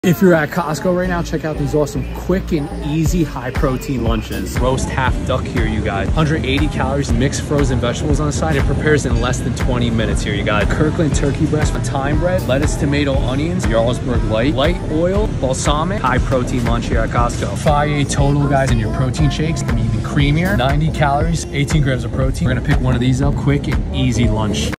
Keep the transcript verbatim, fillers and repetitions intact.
If you're at Costco right now, check out these awesome, quick and easy high protein lunches. Roast half duck here, you guys. one hundred eighty calories, mixed frozen vegetables on the side. It prepares in less than twenty minutes here, you guys. Kirkland turkey breast with thyme bread, lettuce, tomato, onions, Jarlsberg light, light oil, balsamic, high protein lunch here at Costco. five eight total, guys, in your protein shakes. Gonna be even creamier. ninety calories, eighteen grams of protein. We're gonna pick one of these up, quick and easy lunch.